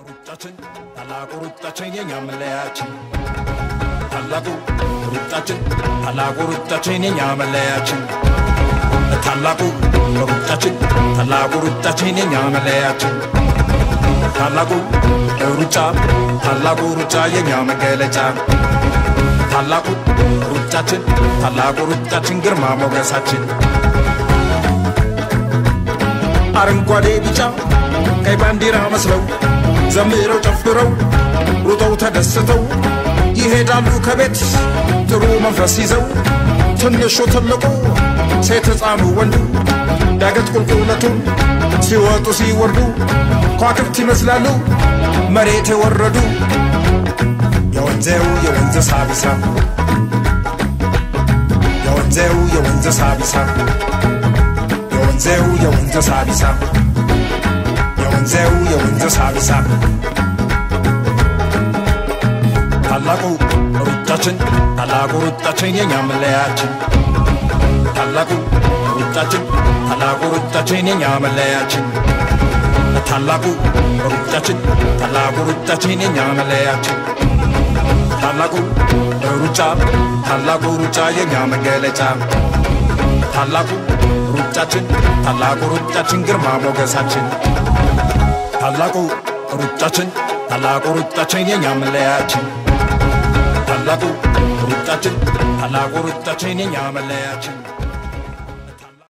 ሩጫችን ታላቁ ሩጫችን የኛ መለያችን ታላቁ ሩጫችን ታላቁ ሩጫችን የኛ መለያችን ታላቁ ሩጫችን የኛ መለያችን ታላቁ ሩጫ የኛ መገለጫ ታላቁ ሩጫችን ግርማ ሞገሳችን አረንጓዴ ቢጫ ቀይ ባንዲራ መስለው ዘምረው ጨፍረው ሩጠው ተደስተው ይሄዳሉ ከቤት ጥሩ መንፈስ ይዘው ትንሹ ትልቁ ሴት ሕፃኑ ወንዱ ዳገት ቁልቁለቱን ሲወጡ ሲወርዱ ከዋክብት ይመስላሉ መሬት የወረዱ የወንዝ ሳቢሳ የወንዝ ሳቢሳ የወንዝ ሳቢሳ የወንዝ ሳቢሳ ታላቁ ሩጫችን የኛ መለያችን ታላቁ ሩጫችን የኛ መለያችን ታላቁ ሩጫችን የኛ መለያችን ታላቁ ሩጫ የኛ መገለጫ ታላቁ ሩጫችን ግርማ ሞገሳችን ታላቁ ሩጫችን የኛ መለያችን ታላቁ ሩጫችን የኛ መለያችን